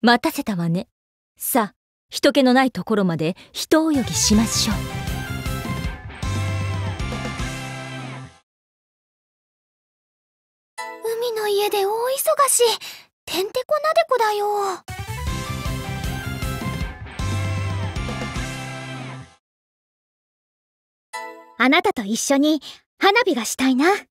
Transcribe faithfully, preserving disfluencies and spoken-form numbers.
待たせたわね。さあ、人気のないところまで一泳ぎしましょう。 海の家で大忙し。てんてこなでこだよ。あなたと一緒に花火がしたいな。